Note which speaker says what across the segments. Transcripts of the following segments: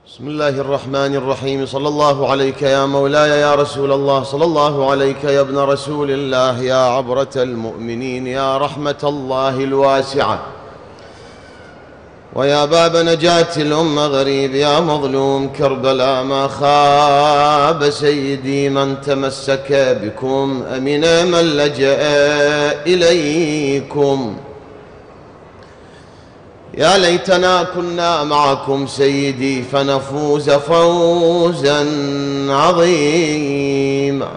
Speaker 1: بسم الله الرحمن الرحيم. صلى الله عليك يا مولاي يا رسول الله، صلى الله عليك يا ابن رسول الله، يا عبرة المؤمنين، يا رحمة الله الواسعة، ويا باب نجاة الأمة غريب، يا مظلوم كربلاء ما خاب سيدي من تمسك بكم، أمن من لجأ إليكم. يا ليتنا كنا معكم سيدي فنفوز فوزا عظيما.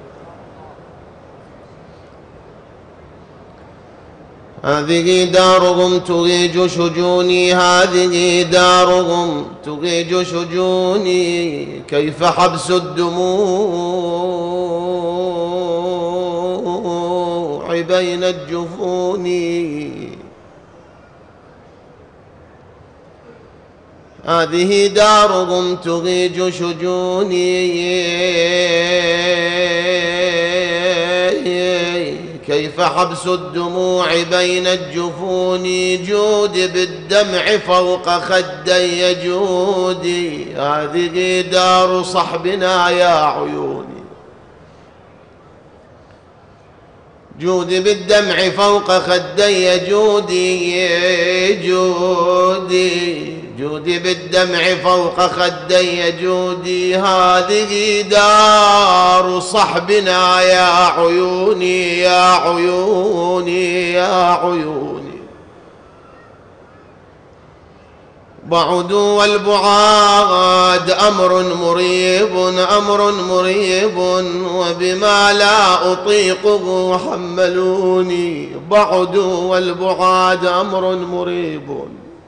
Speaker 1: هذه دارهم تغيج شجوني، هذه دارهم تغيج شجوني، كيف حبس الدموع بين الجفون. هذه دارهم تغيج شجوني، كيف حبس الدموع بين الجفون، جود بالدمع فوق خدي جودي، هذه دار صحبنا يا عيوني. جود بالدمع فوق خدي جودي، جودي جودي بالدمع فوق خدي جودي، هذه دار صحبنا يا عيوني، يا عيوني، يا عيوني. بعد والبعاد أمر مريب، أمر مريب، وبما لا أطيقه حملوني. بعد والبعاد أمر مريب،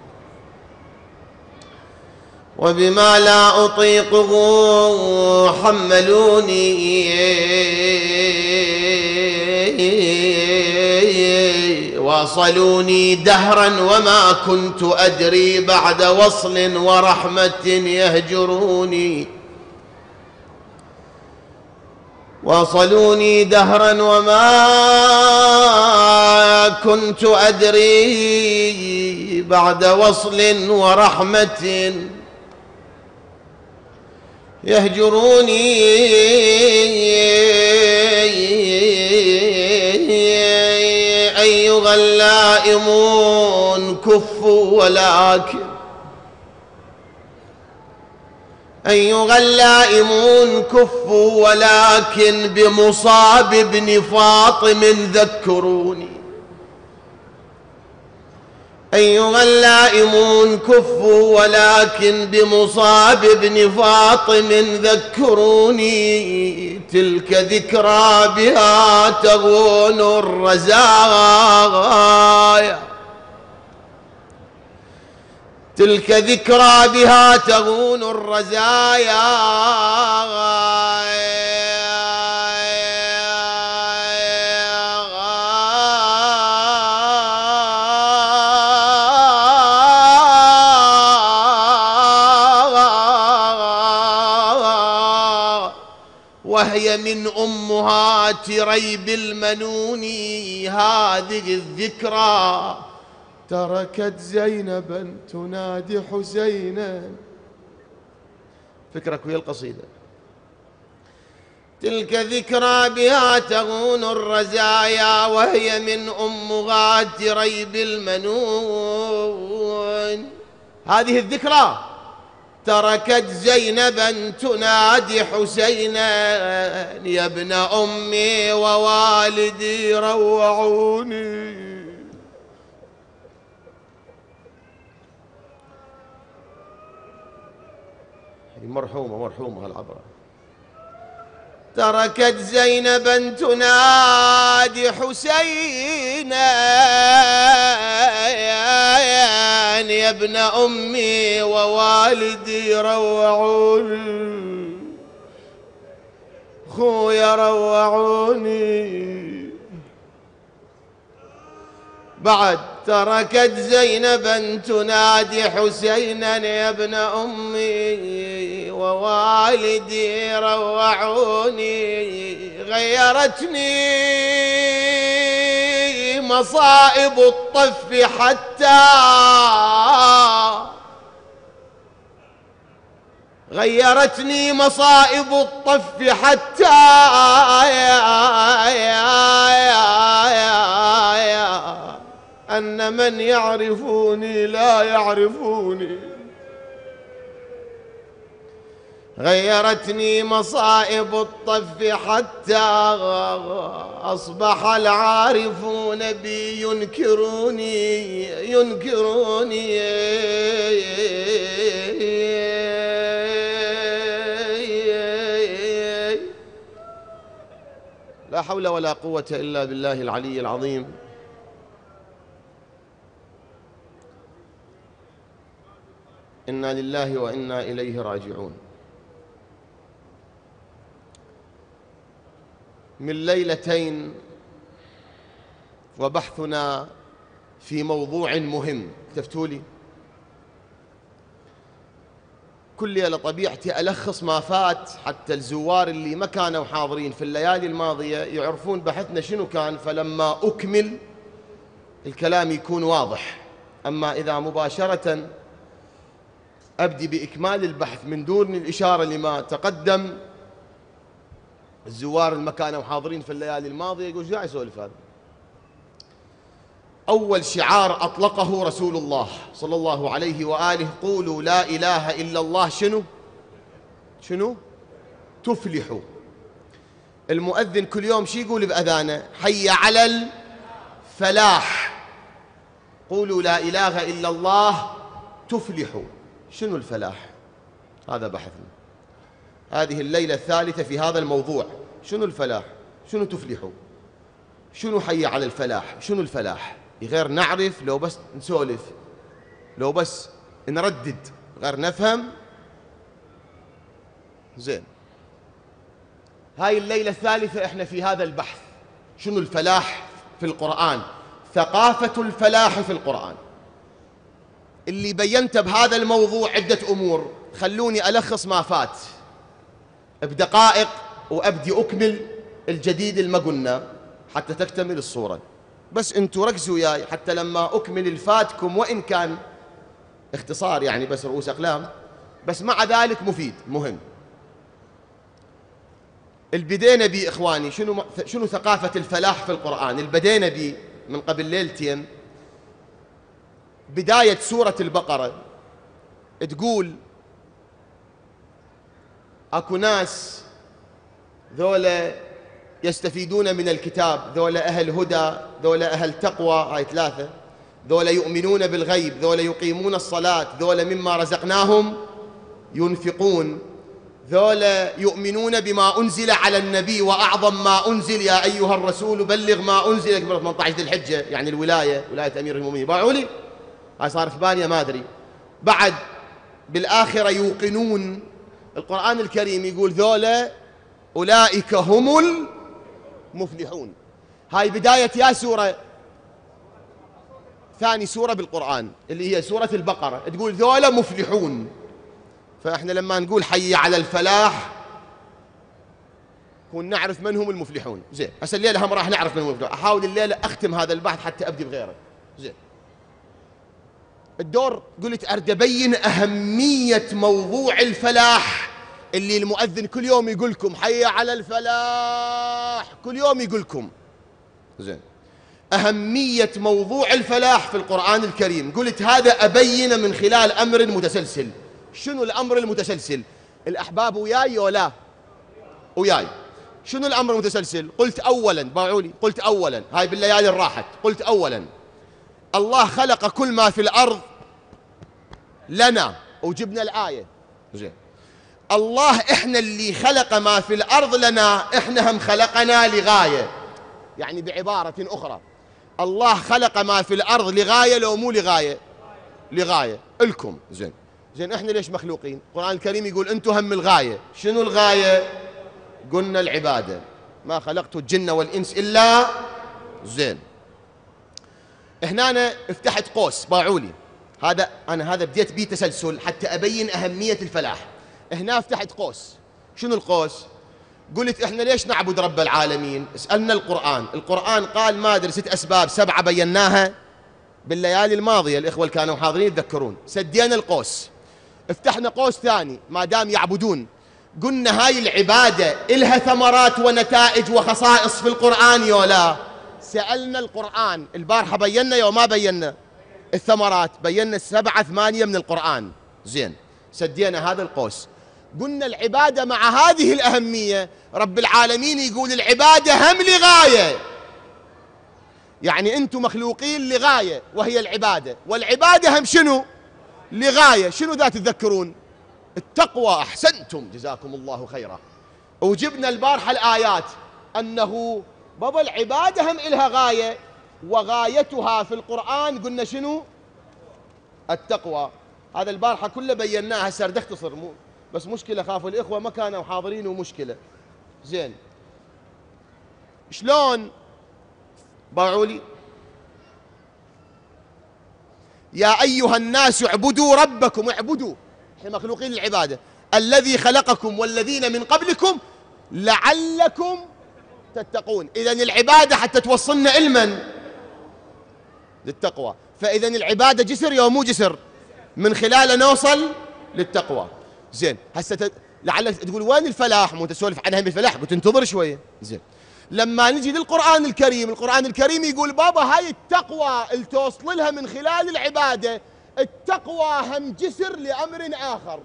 Speaker 1: وبما لا أطيقه حملوني. واصلوني دهرا وما كنت أدري بعد وصل ورحمة يهجروني. واصلوني دهرا وما كنت أدري بعد وصل ورحمة يهجروني. أيها اللائمون كفوا ولكن، أيها اللائمون كفوا ولكن بمصاب ابن فاطم ذكروني. أيها اللائمون كفوا ولكن بمصاب ابن فاطم ذكروني. تلك ذكرى بها تغون الرزايا، تلك ذكرى بها تغون الرزايا. وهي من أمهات ريب المنون. هذه الذكرى تركت زينبا تنادي حسينا. فكرك ويا القصيدة. تلك ذكرى بها تغون الرزايا، وهي من أمهات ريب المنون. هذه الذكرى تركت زينبا تنادي حسينا، يا ابن أمي ووالدي روعوني. مرحومة مرحومة هالعبرة. تركت زينبا تنادي حسينا، يا ابن أمي ووالدي روعوني، خويا روعوني. بعد تركت زينبا تنادي حسينا، يا ابن أمي ووالدي روعوني. غيرتني مصائب الطف حتى غيرتني مصائب الطف حتى أن من يعرفوني لا يعرفوني. غيرتني مصائب الطف حتى أصبح العارفون بي ينكروني لا حول ولا قوة إلا بالله العلي العظيم. إنا لله وإنا إليه راجعون. من ليلتين وبحثنا في موضوع مهم. اكتفتوا لي كل ليلة طبيعتي ألخص ما فات حتى الزوار اللي ما كانوا حاضرين في الليالي الماضية يعرفون بحثنا شنو كان، فلما أكمل الكلام يكون واضح. أما إذا مباشرة أبدي بإكمال البحث من دون الإشارة لما تقدم، الزوار اللي ما كانوا حاضرين في الليالي الماضية يقول شو يسولف هذا. أول شعار أطلقه رسول الله صلى الله عليه وآله قولوا لا إله إلا الله شنو تفلحوا. المؤذن كل يوم شي يقول بأذانه؟ حي على الفلاح. قولوا لا إله إلا الله تفلحوا. شنو الفلاح؟ هذا بحثنا هذه الليلة الثالثة في هذا الموضوع. شنو الفلاح؟ شنو تفلحوا؟ شنو حي على الفلاح؟ شنو الفلاح؟ غير نعرف لو بس نسولف، لو بس نردد، غير نفهم. زين، هاي الليلة الثالثة احنا في هذا البحث. شنو الفلاح في القرآن؟ ثقافة الفلاح في القرآن. اللي بينت بهذا الموضوع عدة أمور، خلوني ألخص ما فات بدقائق وأبدي أكمل الجديد اللي ما قلنا حتى تكتمل الصورة. بس أنتوا ركزوا وياي حتى لما أكمل الفاتكم، وإن كان اختصار يعني بس رؤوس أقلام، بس مع ذلك مفيد مهم. البدينا بي إخواني شنو ثقافة الفلاح في القرآن. البدينا بي من قبل ليلتين. بداية سورة البقرة تقول أكو ناس ذولا يستفيدون من الكتاب، ذولا أهل هدى، ذولا أهل تقوى، هاي ثلاثة. ذولا يؤمنون بالغيب، ذولا يقيمون الصلاة، ذولا مما رزقناهم ينفقون، ذولا يؤمنون بما أنزل على النبي وأعظم ما أنزل يا أيها الرسول بلغ ما أنزل. 18 ذي الحجة يعني الولاية، ولاية أمير المؤمنين. باعوا لي هاي صار في بالي ما أدري. بعد بالآخرة يوقنون. القرآن الكريم يقول ذولا أولئك هم المفلحون. هاي بداية يا سورة، ثاني سورة بالقرآن اللي هي سورة البقرة، تقول ذولا مفلحون. فإحنا لما نقول حي على الفلاح كون نعرف من هم المفلحون. زين، هسه الليلة هم راح نعرف من هم المفلحون. أحاول الليلة أختم هذا البحث حتى أبدي بغيره. زين، الدور قلت أريد أبين أهمية موضوع الفلاح اللي المؤذن كل يوم يقول لكم حي على الفلاح، كل يوم يقول لكم. زين، أهمية موضوع الفلاح في القرآن الكريم قلت هذا أبين من خلال أمر متسلسل. شنو الأمر المتسلسل؟ الأحباب وياي ولا وياي؟ شنو الأمر المتسلسل؟ قلت أولا، باعوا لي، قلت أولا، هاي بالليالي الراحت، قلت أولا الله خلق كل ما في الأرض لنا، وجبنا الآية. زين، الله إحنا اللي خلق ما في الأرض لنا، إحنا هم خلقنا لغاية. يعني بعبارة أخرى الله خلق ما في الأرض لغاية، لو مو لغاية لغاية إلكم. زين إحنا ليش مخلوقين؟ القرآن الكريم يقول أنتم هم الغاية. شنو الغاية؟ قلنا العبادة. ما خلقت الجن والإنس إلا. زين، هنا أنا افتحت قوس، باعوا لي هذا، أنا هذا بديت بيه تسلسل حتى أبين أهمية الفلاح. هنا افتحت قوس. شنو القوس؟ قلت إحنا ليش نعبد رب العالمين؟ اسألنا القرآن قال ما أدري 6 أسباب 7 بيناها بالليالي الماضية، الإخوة اللي كانوا حاضرين يتذكرون. سدينا القوس. افتحنا قوس ثاني، ما دام يعبدون. قلنا هاي العبادة إلها ثمرات ونتائج وخصائص في القرآن يولا؟ سألنا القرآن البارحة، بينا يوم ما بينا الثمرات، بينا 7 8 من القرآن. زين، سدينا هذا القوس. قلنا العبادة مع هذه الأهمية رب العالمين يقول العبادة هم لغاية، يعني أنتم مخلوقين لغاية وهي العبادة، والعبادة هم شنو؟ لغاية. شنو ذا تتذكرون؟ التقوى. أحسنتم جزاكم الله خيرا. وجبنا البارحة الآيات أنه بابا العبادة هم إلها غاية، وغايتها في القرآن قلنا شنو؟ التقوى. هذا البارحة كله بيناها، هسه بدي أختصر بس مشكلة خافوا الإخوة ما كانوا حاضرين ومشكلة. زين، شلون؟ باعوا لي يا أيها الناس اعبدوا ربكم، اعبدوا، احنا مخلوقين للعبادة، الذي خلقكم والذين من قبلكم لعلكم تتقون. إذن العبادة حتى توصلنا علما للتقوى، فإذن العبادة جسر يا مو جسر؟ من خلاله نوصل للتقوى. زين، هسه لعلك تقول وين الفلاح؟ مو تسولف عنها بالفلاح، قلت انتظر شوية. زين، لما نجي للقرآن الكريم، القرآن الكريم يقول بابا هاي التقوى اللي توصل لها من خلال العبادة، التقوى هم جسر لأمر آخر.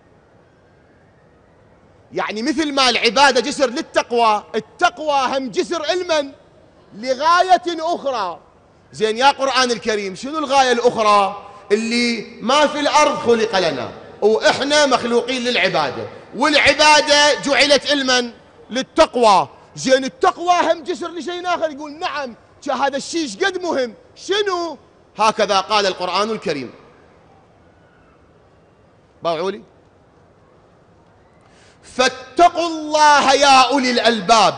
Speaker 1: يعني مثل ما العبادة جسر للتقوى، التقوى هم جسر علما لغاية أخرى. زين يا قرآن الكريم، شنو الغاية الأخرى؟ اللي ما في الأرض خلق لنا، وإحنا مخلوقين للعبادة، والعبادة جعلت علما للتقوى. زين التقوى هم جسر لشيء آخر. يقول نعم، هذا الشيء قد مهم. شنو؟ هكذا قال القرآن الكريم. باوعوا لي فاتقوا الله يا أولي الألباب.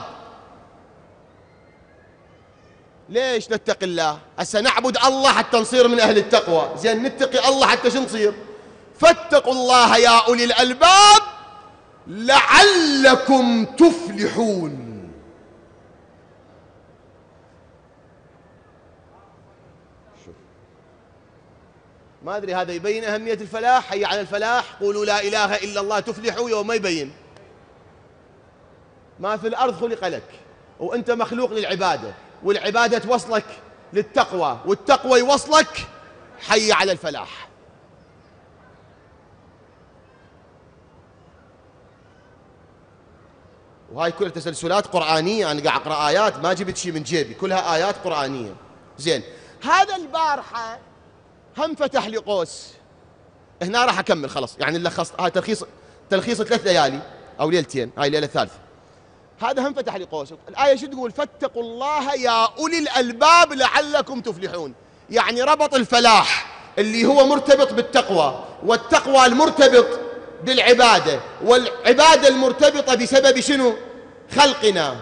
Speaker 1: ليش نتقي الله؟ هسه نعبد الله حتى نصير من أهل التقوى. زين نتقي الله حتى شو نصير؟ فاتقوا الله يا أولي الألباب لعلكم تفلحون. شوف، ما أدري هذا يبين أهمية الفلاح. حي على الفلاح، قولوا لا إله إلا الله تفلحوا. يوم ما يبين ما في الأرض خلق لك، وأنت مخلوق للعبادة، والعبادة توصلك للتقوى، والتقوى يوصلك حي على الفلاح. وهاي كلها تسلسلات قرآنية، أنا قاعد أقرأ آيات ما جبت شيء من جيبي، كلها آيات قرآنية. زين، هذا البارحة هم فتح لي قوس، هنا راح أكمل خلاص، يعني لخص هاي تلخيص 3 ليالي أو ليلتين، هاي الليلة الثالثة. هذا هم فتح لي قوس. الآية شو تقول؟ فاتقوا الله يا أولي الألباب لعلكم تفلحون. يعني ربط الفلاح اللي هو مرتبط بالتقوى، والتقوى المرتبط بالعبادة، والعبادة المرتبطة بسبب شنو؟ خلقنا،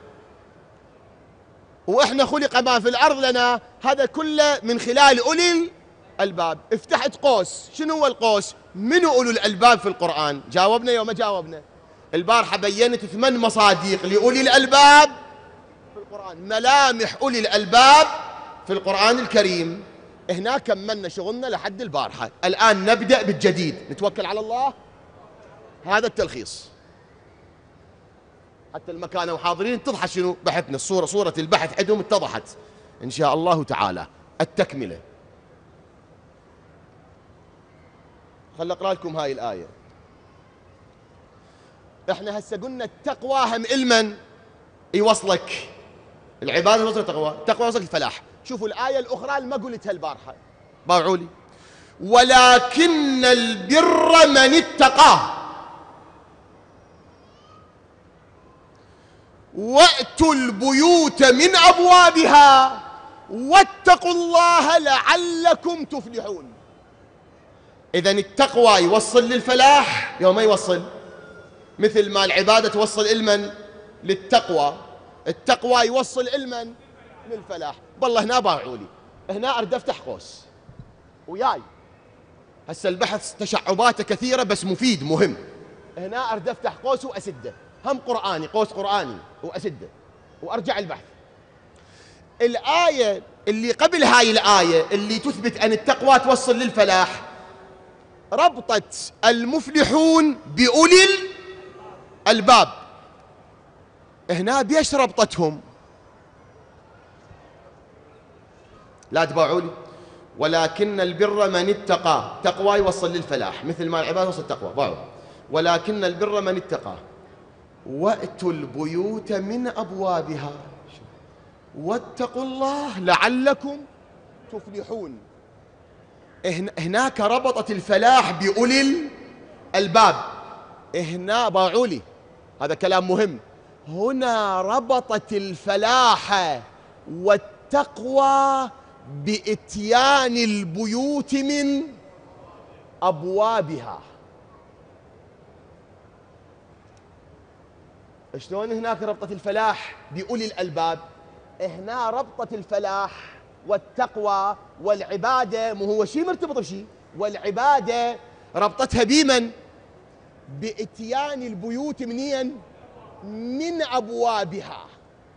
Speaker 1: وإحنا خلق ما في الأرض لنا، هذا كله من خلال أولي الألباب. افتحت قوس. شنو هو القوس؟ منو أولو الألباب في القرآن؟ جاوبنا يوم ما جاوبنا؟ البارحة بينت 8 مصادق لأولي الألباب في القرآن، ملامح أولي الألباب في القرآن الكريم. هنا كملنا شغلنا لحد البارحة، الآن نبدأ بالجديد، نتوكل على الله. هذا التلخيص حتى المكان وحاضرين اتضح شنو بحثنا، صورة البحث عندهم اتضحت إن شاء الله تعالى. التكملة، خل أقرأ لكم هاي الآية. احنا هسه قلنا التقوى هم علما يوصلك، العبادة توصلك التقوى، التقوى يوصلك الفلاح. شوفوا الآية الأخرى اللي ما قلتها البارحة، باوعوا لي ولكن البر من اتقى وأتوا البيوت من أبوابها واتقوا الله لعلكم تفلحون. إذن التقوى يوصل للفلاح يوم ما يوصل، مثل ما العبادة توصل علما للتقوى، التقوى يوصل علما للفلاح. والله هنا باعوا لي، هنا أريد أفتح قوس وياي. هسه البحث تشعباته كثيرة بس مفيد مهم. هنا أريد أفتح قوس وأسده، هم قرآني، قوس قرآني وأسده وأرجع البحث. الآية اللي قبل هاي الآية اللي تثبت أن التقوى توصل للفلاح، ربطة المفلحون بأولي الألباب. هنا بيش ربطتهم؟ لا تباعوا لي. ولكن البر من اتقى، تقوى يوصل للفلاح مثل ما العبادة وصل التقوى. باعوا. ولكن البر من اتقى وأتوا البيوت من أبوابها واتقوا الله لعلكم تفلحون. هناك ربطت الفلاح بأولي الألباب. هنا باعوا لي، هذا كلام مهم. هنا ربطت الفلاح والتقوى بإتيان البيوت من أبوابها. شلون هناك ربطت الفلاح بأولي الألباب؟ هنا ربطت الفلاح والتقوى والعبادة، مو هو شيء مرتبط بشيء، والعبادة ربطتها بمن؟ بإتيان البيوت منين؟ من أبوابها.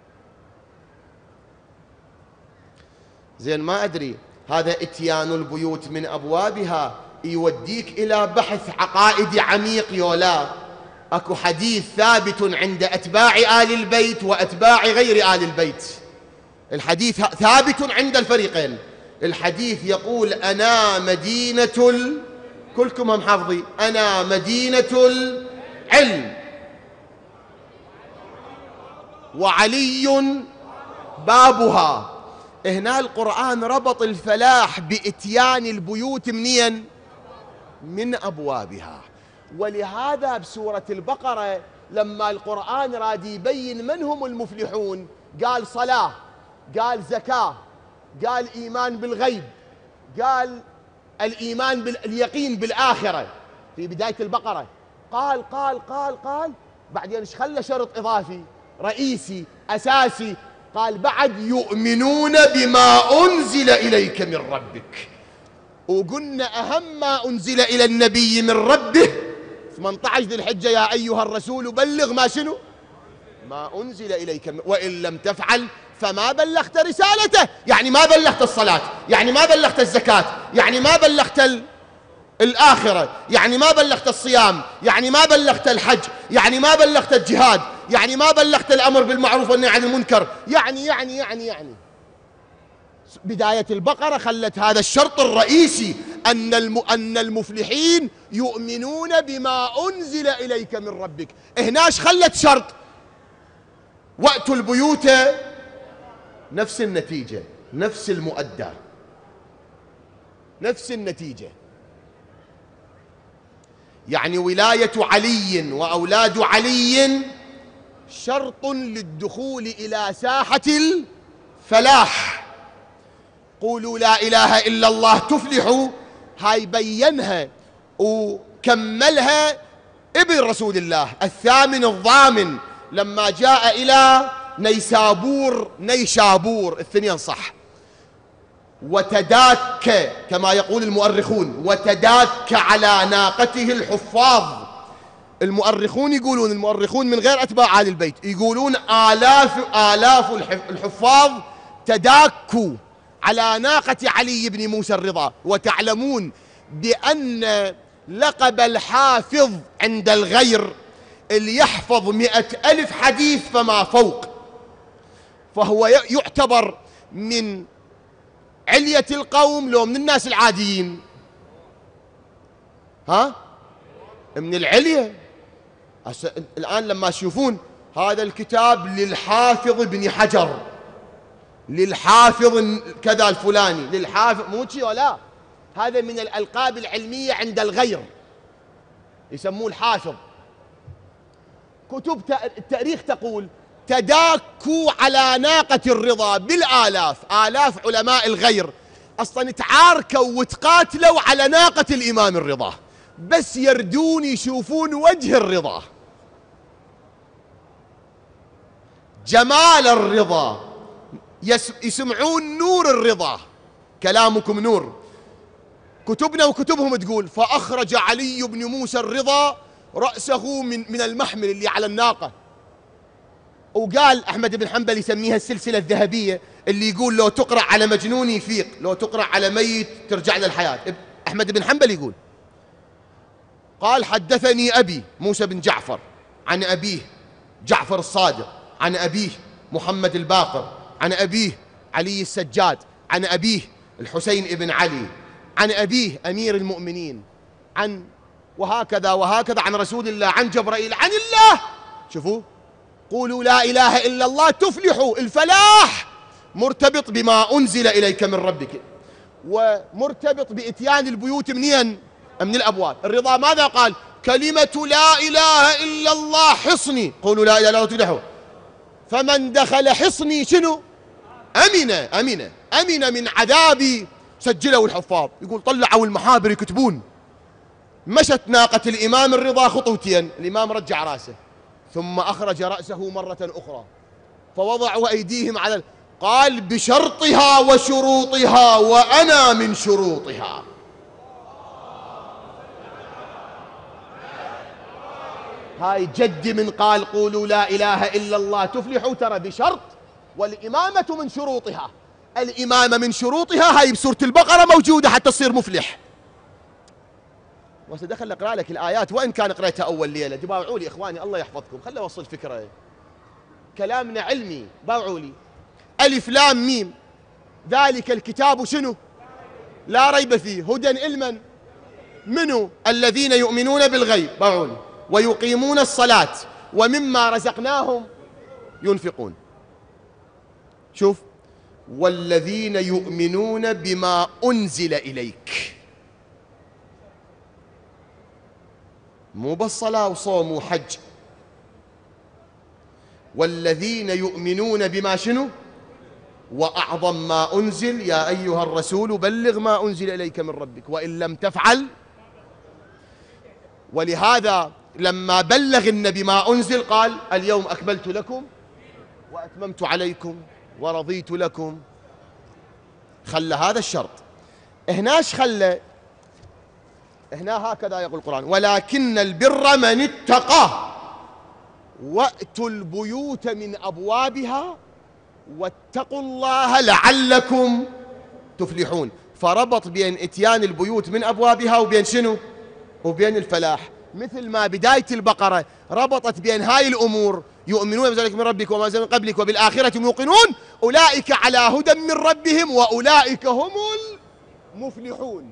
Speaker 1: زين، ما أدري هذا إتيان البيوت من أبوابها يوديك إلى بحث عقائدي عميق يولا؟ أكو حديث ثابت عند أتباع آل البيت وأتباع غير آل البيت. الحديث ثابت عند الفريقين. الحديث يقول: أنا مدينة كلكم هم حافظي، أنا مدينة العلم وعلي بابها. هنا القرآن ربط الفلاح بإتيان البيوت منين؟ من أبوابها. ولهذا بسورة البقرة لما القرآن راد يبين من هم المفلحون قال صلاة، قال زكاة، قال إيمان بالغيب، قال الإيمان اليقين بالآخرة في بداية البقرة. قال بعدين ايش خلى شرط إضافي رئيسي أساسي؟ قال بعد يؤمنون بما أنزل إليك من ربك. وقلنا أهم ما أنزل إلى النبي من ربه 18 ذي الحجة: يا أيها الرسول بلغ ما شنو؟ ما أنزل إليك وإن لم تفعل فما بلغت رسالته. يعني ما بلغت الصلاة، يعني ما بلغت الزكاة، يعني ما بلغت الآخرة، يعني ما بلغت الصيام، يعني ما بلغت الحج، يعني ما بلغت الجهاد، يعني ما بلغت الأمر بالمعروف والنهي عن المنكر، يعني بداية البقرة خلت هذا الشرط الرئيسي أن المفلحين يؤمنون بما أنزل إليك من ربك. هناش خلت شرط وأتوا البيوت، نفس النتيجة، نفس المؤدى، نفس النتيجة. يعني ولاية علي وأولاد علي شرط للدخول إلى ساحة الفلاح. قولوا لا إله إلا الله تفلحوا، هاي بينها وكملها ابن رسول الله الثامن الضامن لما جاء إلى نيشابور الاثنين صح، وتداك كما يقول المؤرخون، وتداك على ناقته الحفاظ. المؤرخون من غير أتباع آل البيت يقولون آلاف الحفاظ تداكوا على ناقة علي بن موسى الرضا. وتعلمون بأن لقب الحافظ عند الغير اللي يحفظ 100,000 حديث فما فوق، فهو يعتبر من علية القوم لو من الناس العاديين؟ من العلية. الآن لما تشوفون هذا الكتاب للحافظ ابن حجر، للحافظ كذا الفلاني، للحافظ موتشي ولا، هذا من الألقاب العلمية عند الغير يسموه الحافظ. كتب التاريخ تقول تداكوا على ناقة الرضا بالآلاف، آلاف علماء الغير أصلا تعاركوا وتقاتلوا على ناقة الإمام الرضا، بس يردون يشوفون وجه الرضا، جمال الرضا، يسمعون نور الرضا. كلامكم نور. كتبنا وكتبهم تقول فأخرج علي بن موسى الرضا رأسه من المحمل اللي على الناقة. وقال أحمد بن حنبل يسميها السلسلة الذهبية، اللي يقول لو تقرأ على مجنون يفيق، لو تقرأ على ميت ترجع للحياة. أحمد بن حنبل يقول قال حدثني أبي موسى بن جعفر عن أبيه جعفر الصادق، عن أبيه محمد الباقر، عن أبيه علي السجاد، عن أبيه الحسين بن علي، عن أبيه أمير المؤمنين، عن وهكذا وهكذا عن رسول الله، عن جبرائيل، عن الله. شوفوا، قولوا لا إله إلا الله تفلحوا. الفلاح مرتبط بما أنزل إليك من ربك، ومرتبط بإتيان البيوت منين؟ من الأبواب. الرضا ماذا قال؟ كلمة لا إله إلا الله حصني، قولوا لا إله إلا الله تفلحوا. فمن دخل حصني شنو؟ أمن من عذابي. سجلوا الحفاظ، يقول طلعوا المحابر يكتبون. مشت ناقة الإمام الرضا خطوتين، الإمام رجع رأسه ثم أخرج رأسه مرة أخرى، فوضعوا أيديهم على قال بشرطها وشروطها وأنا من شروطها. هاي جدي من قال قولوا لا إله إلا الله تفلحوا، ترى بشرط، والإمامة من شروطها. الإمامة من شروطها هاي بسورة البقرة موجودة حتى تصير مفلح. وسدخل أقرأ لك الآيات وإن كان قرأتها أول ليلة. باوعوا لي إخواني الله يحفظكم، خلنا أوصل فكرة، كلامنا علمي. باوعوا لي ألف لام ميم ذلك الكتاب شنو؟ لا ريب فيه هدى لمن؟ منو؟ الذين يؤمنون بالغيب. باوعوا لي ويقيمون الصلاة ومما رزقناهم ينفقون. شوف، والذين يؤمنون بما أنزل إليك، مو بالصلاة وصوم وحج. والذين يؤمنون بما شنو؟ وأعظم ما أنزل يا أيها الرسول بلغ ما أنزل إليك من ربك وإن لم تفعل. ولهذا لما بلغ النبي ما أنزل قال اليوم أكملت لكم وأتممت عليكم ورضيت لكم. خلى هذا الشرط. هناش خلى هنا هكذا يقول القرآن ولكن البر من اتقى وأتوا البيوت من أبوابها واتقوا الله لعلكم تفلحون. فربط بين إتيان البيوت من أبوابها وبين شنو؟ وبين الفلاح. مثل ما بداية البقرة ربطت بين هاي الأمور، يؤمنون بذلك من ربك وما أنزل من قبلك وبالآخرة هم يوقنون أولئك على هدى من ربهم وأولئك هم المفلحون.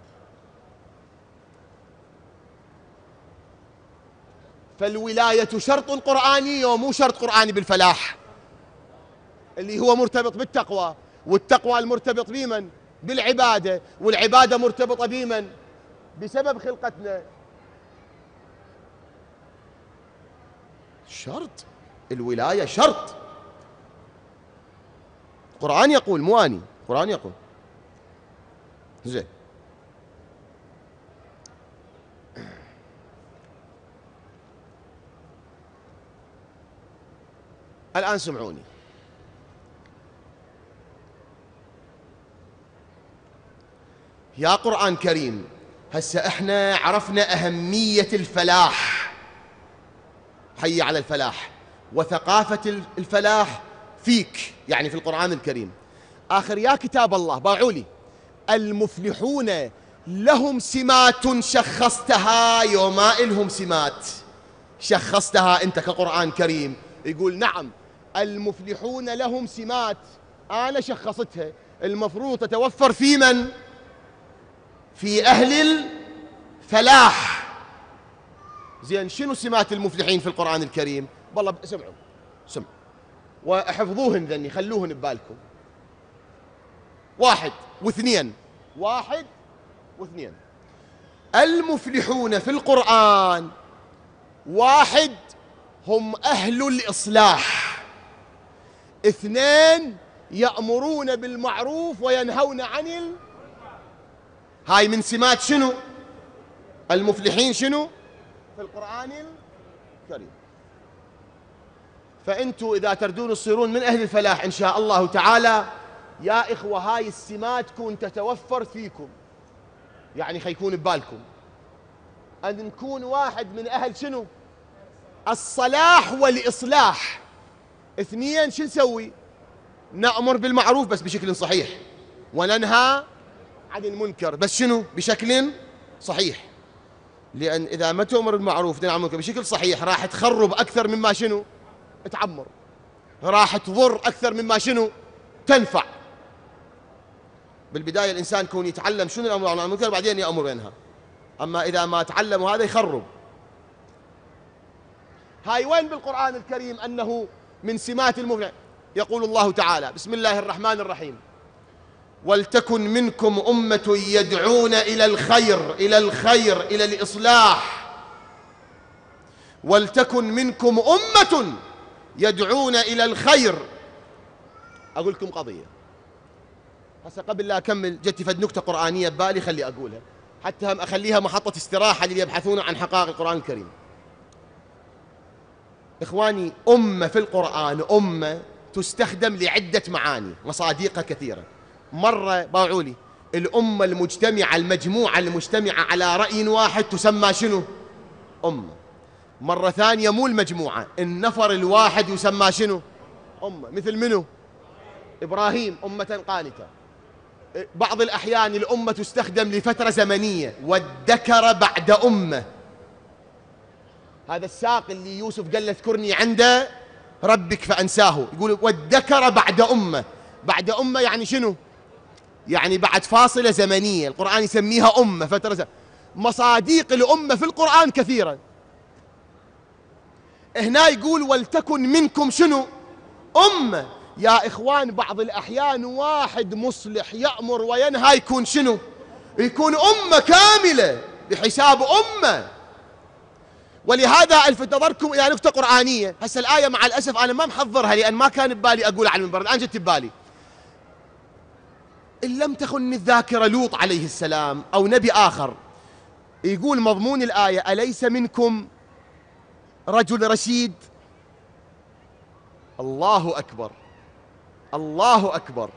Speaker 1: فالولاية شرط قرآني ومو شرط قرآني بالفلاح، اللي هو مرتبط بالتقوى، والتقوى المرتبط بمن؟ بالعبادة، والعبادة مرتبطة بمن؟ بسبب خلقتنا. شرط الولاية شرط. القرآن يقول مو أني، القرآن يقول. زين، الآن سمعوني. يا قرآن كريم، هسه احنا عرفنا أهمية الفلاح، حي على الفلاح، وثقافة الفلاح فيك يعني في القرآن الكريم. آخر يا كتاب الله باعوا لي المفلحون لهم سمات شخصتها، يوما إلهم سمات شخصتها أنت كقرآن كريم. يقول نعم المفلحون لهم سمات أنا شخصتها، المفروض تتوفر في من؟ في أهل الفلاح. زين، شنو سمات المفلحين في القرآن الكريم؟ والله سمعوا واحفظوهن ذني، خلوهن ببالكم. واحد واثنين. المفلحون في القرآن واحد هم أهل الإصلاح، اثنين يأمرون بالمعروف وينهون عن هاي من سمات شنو؟ المفلحين شنو؟ في القرآن الكريم. فأنتوا إذا تردون تصيرون من أهل الفلاح إن شاء الله تعالى يا إخوة، هاي السمات تكون تتوفر فيكم، يعني خيكون ببالكم أن نكون واحد من أهل شنو؟ الصلاح والإصلاح. اثنين شو نسوي؟ نأمر بالمعروف بس بشكل صحيح، وننهى عن المنكر بس شنو؟ بشكل صحيح. لأن إذا ما تؤمر بالمعروف تنهى عن المنكر بشكل صحيح راح تخرب أكثر مما شنو تعمر، راح تضر أكثر مما شنو تنفع. بالبداية الإنسان يكون يتعلم شنو الأمر عن المنكر بعدين يأمر وينهى، أما إذا ما تعلم هذا يخرب. هاي وين بالقرآن الكريم أنه من سمات المؤمن؟ يقول الله تعالى بسم الله الرحمن الرحيم: ولتكن منكم أمة يدعون إلى الخير إلى الإصلاح. ولتكن منكم أمة يدعون إلى الخير. أقول لكم قضية هسه قبل لا أكمل، جت فد نكتة قرآنية ببالي خلي أقولها حتى هم أخليها محطة استراحة للي يبحثون عن حقائق القرآن الكريم. إخواني، أمة في القرآن أمة تستخدم لعدة معاني مصادقها كثيرة. مرة باوعوا لي الأمة المجتمعة المجموعة المجتمعة على رأي واحد تسمى شنو؟ أمة. مرة ثانية مو المجموعة، النفر الواحد يسمى شنو؟ أمة. مثل منو؟ إبراهيم أمة قانتة. بعض الأحيان الأمة تستخدم لفترة زمنية، وادكر بعد أمة. هذا الساق اللي يوسف قال له اذكرني عند ربك فأنساه، يقول وادكر بعد أمة. بعد أمة يعني شنو؟ يعني بعد فاصلة زمنية، القرآن يسميها أمة فترة زمنية. مصاديق الأمة في القرآن كثيرة. هنا يقول ولتكن منكم شنو؟ أمة. يا إخوان بعض الأحيان واحد مصلح يأمر وينهى يكون شنو؟ يكون أمة كاملة بحساب أمة. ولهذا ألفت نظركم إلى نكتة قرآنية. هسه الآية مع الأسف أنا ما محضرها لأن ما كان ببالي أقول على المنبر، الآن جت ببالي. إن لم تخن الذاكرة لوط عليه السلام أو نبي آخر، يقول مضمون الآية: أليس منكم رجل رشيد؟ الله أكبر، الله أكبر.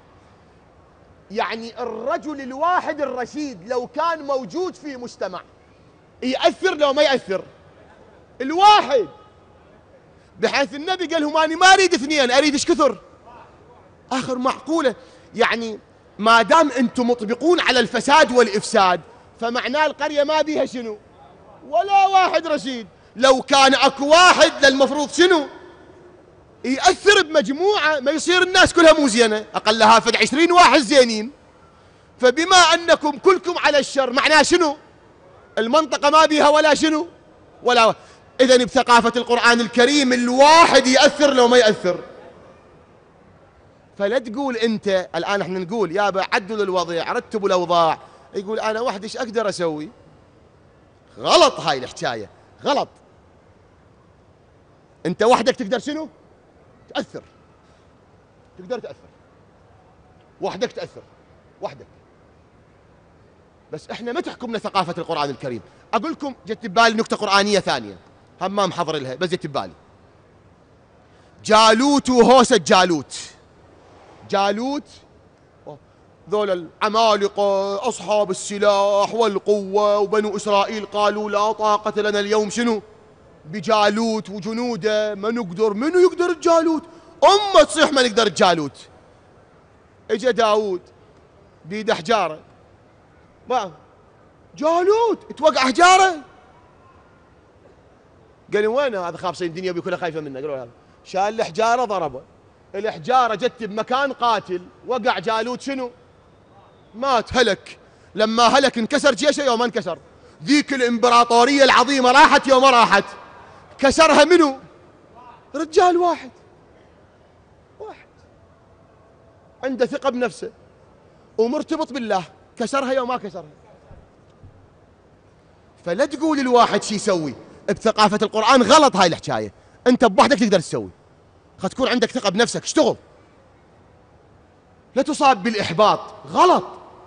Speaker 1: يعني الرجل الواحد الرشيد لو كان موجود في مجتمع يأثر لو ما يأثر؟ الواحد. بحيث النبي قال هم أنا ما أريد اثنين، أريد إيش كثر؟ آخر معقولة. يعني ما دام أنتم مطبقون على الفساد والإفساد فمعناه القرية ما بيها شنو؟ ولا واحد رشيد. لو كان أكو واحد للمفروض شنو؟ يأثر بمجموعة، ما يصير الناس كلها مو زينة، أقلها فد 20 واحد زينين. فبما أنكم كلكم على الشر معناه شنو؟ المنطقة ما بيها ولا شنو؟ ولا. إذن بثقافة القرآن الكريم الواحد يأثر لو ما يأثر. فلا تقول أنت الآن احنا نقول يابا عدلوا الوضع رتبوا الأوضاع، يقول أنا وحدي ايش أقدر أسوي؟ غلط هاي الحكاية، غلط. أنت وحدك تقدر شنو؟ تأثر، تقدر تأثر وحدك، تأثر وحدك. بس احنا ما تحكمنا ثقافة القرآن الكريم. أقول لكم جت ببالي نكتة قرآنية ثانية هم ما محضر لها بس جت ببالي. جالوت وهوسة جالوت. جالوت ذول العمالقة أصحاب السلاح والقوة، وبنو إسرائيل قالوا لا طاقة لنا اليوم شنو؟ بجالوت وجنوده، ما نقدر. منو يقدر الجالوت؟ أمة تصيح ما نقدر الجالوت. اجا داود بيده حجارة، ما جالوت توقع حجارة. قالوا وين هذا؟ خابصين الدنيا بكلها خايفة منه. قالوا هذا شال الحجارة ضربه، الحجارة جت بمكان قاتل، وقع جالوت شنو؟ مات، هلك. لما هلك انكسر جيشه يوم ما انكسر. ذيك الامبراطورية العظيمة راحت يوم ما راحت. كسرها منو؟ رجال واحد عنده ثقة بنفسه ومرتبط بالله، كسرها يوم ما كسرها. فلا تقول الواحد شي يسوي. بثقافة القرآن غلط هاي الحكاية. انت بوحدك تقدر تسوي، خد تكون عندك ثقة بنفسك، اشتغل، لا تصاب بالإحباط. غلط.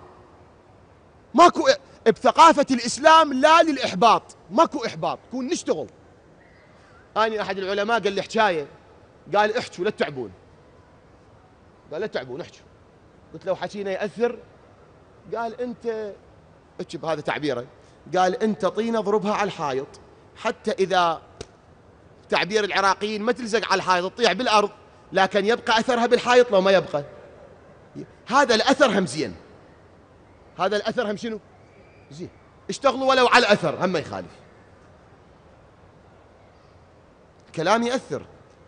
Speaker 1: ماكو بثقافة الإسلام لا للإحباط، ماكو إحباط، كون نشتغل. أنا أحد العلماء قال لي حكاية، قال احكوا لا تتعبون. قال لا تتعبون احكوا. قلت له حكينا يأثر؟ قال أنت اكتب، هذا تعبيره، قال أنت طينة اضربها على الحائط حتى إذا تعبير العراقيين ما تلزق على الحائط تطيح بالأرض، لكن يبقى أثرها بالحائط لو ما يبقى. هذا الأثر هم زين، هذا الأثر هم شنو؟ زين. اشتغلوا ولو على الأثر هم ما يخالف. الكلام يأثر.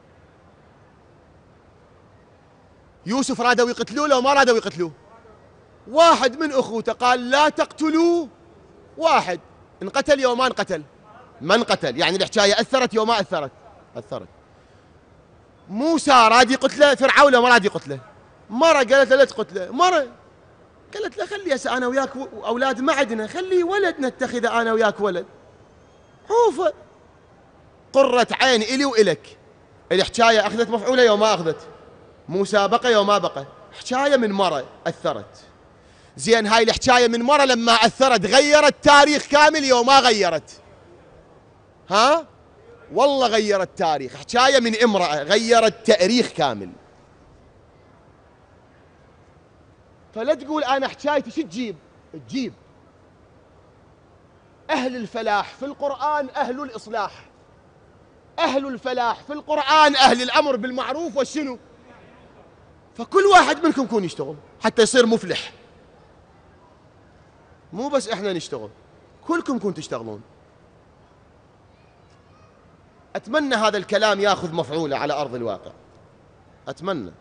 Speaker 1: يوسف رادوا يقتلوه لو ما رادوا يقتلوه؟ واحد من أخوته قال لا تقتلوا واحد، انقتل يوم ما انقتل؟ ما انقتل. يعني الحكاية أثرت يوم ما أثرت؟ أثرت. موسى راد يقتله، فرعون ما راد يقتله. مرة قالت له لا تقتله، مرة قالت له خلي هسه أنا وياك أولاد ما عندنا، خلي ولد نتخذ أنا وياك ولد. عوفة قرة عين إلي وإلك. الحكاية أخذت مفعولة يوم ما أخذت؟ موسى بقى يوم ما بقى؟ حكاية من مرة أثرت. زين هاي الحكاية من مرة لما أثرت غيرت تاريخ كامل يوم ما غيرت؟ ها؟ والله غيرت تاريخ. حكاية من امرأة غيرت تاريخ كامل. فلا تقول أنا حكايتي شو تجيب؟ تجيب أهل الفلاح في القرآن أهل الإصلاح، أهل الفلاح في القرآن أهل الأمر بالمعروف والشنو. فكل واحد منكم يكون يشتغل حتى يصير مفلح. مو بس احنا نشتغل، كلكم كنتوا تشتغلون. أتمنى هذا الكلام ياخذ مفعوله على أرض الواقع. أتمنى.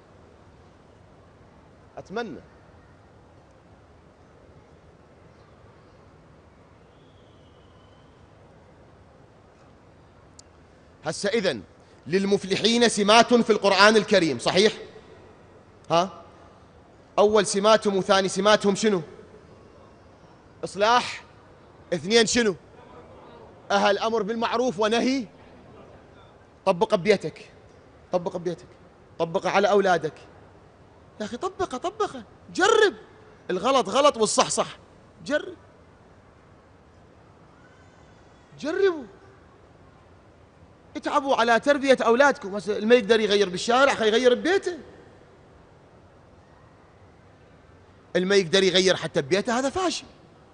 Speaker 1: هسه إذن للمفلحين سمات في القرآن الكريم، صحيح؟ ها؟ أول سماتهم وثاني سماتهم شنو؟ إصلاح. اثنين شنو؟ أهل أمر بالمعروف ونهي. طبق ببيتك، طبق ببيتك، طبق على أولادك. يا أخي طبقه، جرب. الغلط غلط والصح صح. جربوا. اتعبوا على تربية أولادكم. هسه اللي ما يقدر يغير بالشارع خليه يغير ببيته. اللي ما يقدر يغير حتى ببيته هذا فاشل.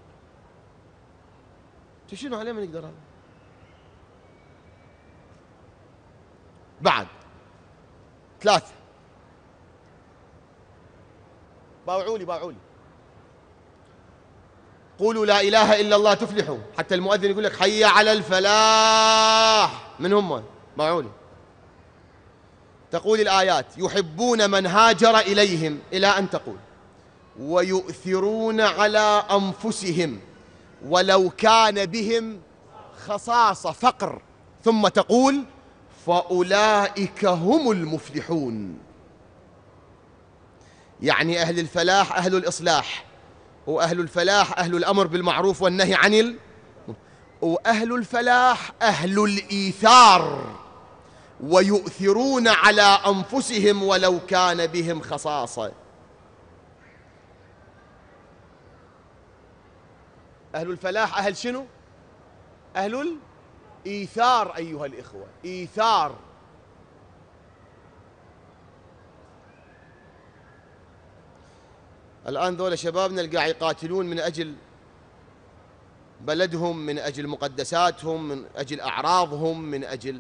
Speaker 1: شنو عليه ما نقدر هذا؟ بعد 3 باوعوا لي قولوا لا إله إلا الله تفلحوا. حتى المؤذن يقول لك حي على الفلاح. من هم؟ باوعوا لي. تقول الآيات يحبون من هاجر إليهم إلى أن تقول ويؤثرون على أنفسهم ولو كان بهم خصاصة فقر، ثم تقول فأولئك هم المفلحون. يعني أهل الفلاح أهل الإصلاح، وأهل الفلاح أهل الأمر بالمعروف والنهي عن وأهل الفلاح أهل الإيثار، ويؤثرون على أنفسهم ولو كان بهم خصاصة. أهل الفلاح أهل شنو؟ أهل الإيثار أيها الإخوة، إيثار. الآن ذولا شبابنا اللي قاعد يقاتلون من أجل بلدهم، من أجل مقدساتهم، من أجل أعراضهم، من أجل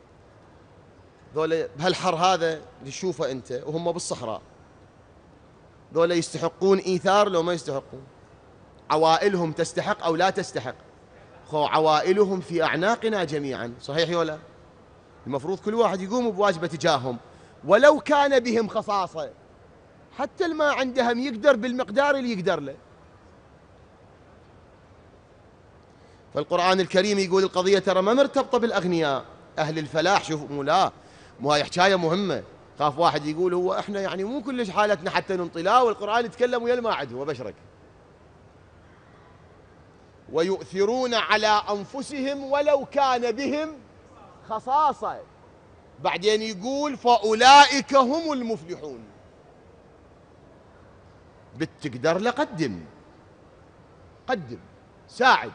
Speaker 1: ذولا بهالحر هذا اللي تشوفه أنت وهم بالصحراء، ذولا يستحقون إيثار لو ما يستحقون؟ عوائلهم تستحق أو لا تستحق؟ خو عوائلهم في أعناقنا جميعا، صحيح ولا؟ المفروض كل واحد يقوم بواجبه تجاههم ولو كان بهم خصاصة، حتى اللي ما عندهم يقدر بالمقدار اللي يقدر له. فالقرآن الكريم يقول القضية ترى ما مرتبطة بالأغنياء. أهل الفلاح شوفوا، مو هاي حكاية مهمة. خاف واحد يقول هو احنا يعني مو كلش حالتنا حتى ننطلاه، والقرآن يتكلم ويا ما عد هو بشرك. ويؤثرون على أنفسهم ولو كان بهم خصاصة. بعدين يقول فأولئك هم المفلحون. بتقدر لقدم، قدم، ساعد.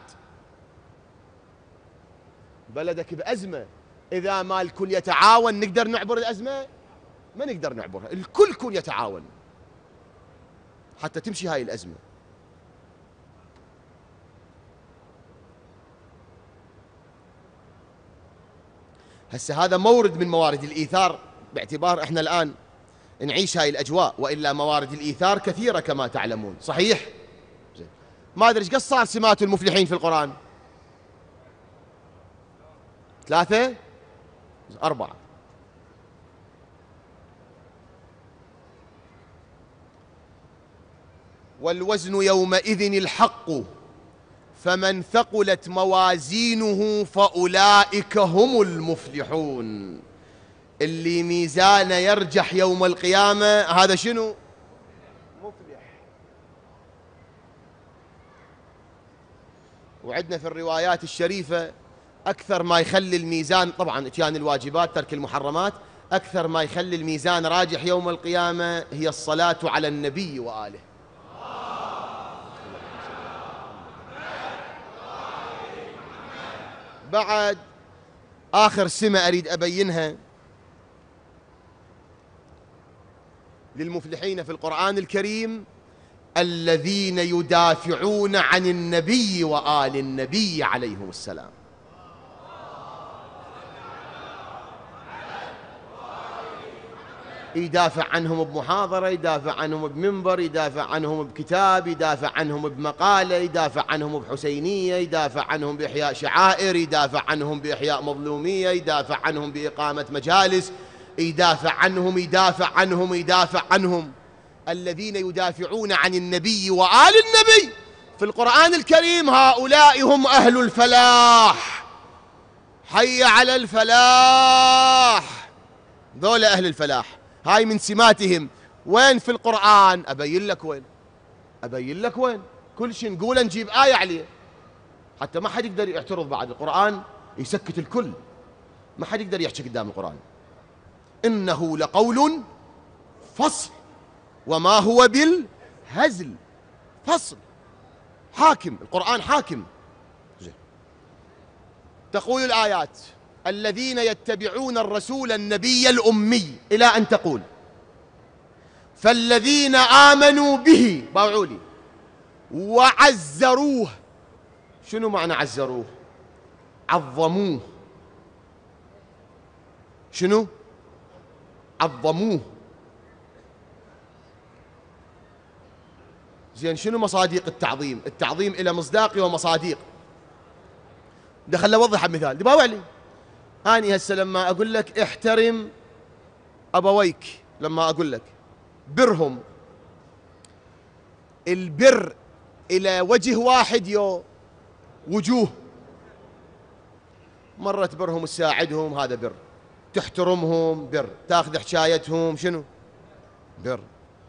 Speaker 1: بلدك بأزمة، إذا ما الكل يتعاون نقدر نعبر الأزمة؟ ما نقدر نعبرها. الكل كل يتعاون حتى تمشي هاي الأزمة. هسه هذا مورد من موارد الإيثار، باعتبار احنا الآن نعيش هاي الأجواء، وإلا موارد الإيثار كثيرة كما تعلمون، صحيح؟ ما أدري إيش قد صار سمات المفلحين في القرآن؟ 3 4. والوزن يومئذ الحق فمن ثقلت موازينه فأولئك هم المفلحون. اللي ميزانه يرجح يوم القيامة هذا شنو؟ مفلح. وعندنا في الروايات الشريفة أكثر ما يخلي الميزان، طبعا إتيان الواجبات ترك المحرمات، أكثر ما يخلي الميزان راجح يوم القيامة هي الصلاة على النبي وآله. بعد آخر سمة أريد أبينها للمفلحين في القرآن الكريم: الذين يدافعون عن النبي وآل النبي عليهم السلام. يدافع عنهم بمحاضرة، يدافع عنهم بمنبر، يدافع عنهم بكتاب، يدافع عنهم بمقالة، يدافع عنهم بحسينية، يدافع عنهم بإحياء شعائر، يدافع عنهم بإحياء مظلومية، يدافع عنهم بإقامة مجالس، يدافع عنهم يدافع عنهم يدافع عنهم. الذين يدافعون عن النبي وآل النبي في القرآن الكريم هؤلاء هم أهل الفلاح. حي على الفلاح، ذولا أهل الفلاح. هاي من سماتهم. وين في القرآن؟ أبين لك وين، أبين لك وين. كل شيء نقوله نجيب آية عليه حتى ما حد يقدر يعترض. بعد القرآن يسكت الكل، ما حد يقدر يحكي قدام القرآن. إنه لقول فصل وما هو بالهزل. فصل، حاكم، القرآن حاكم. تقول الآيات: الذين يتبعون الرسول النبي الأمي، إلى أن تقول: فالذين آمنوا به، باوعولي، وعزروه. شنو معنى عزروه؟ عظموه. شنو؟ عظموه. زين، شنو مصادق التعظيم؟ التعظيم إلى مصداق ومصادق. دخل أوضح بمثال. باوع لي أني هسه لما أقول لك احترم أبويك، لما أقول لك برهم، البر إلى وجه واحد يو وجوه. مرة تبرهم تساعدهم، هذا بر. تحترمهم بر. تاخذ حشايتهم شنو؟ بر.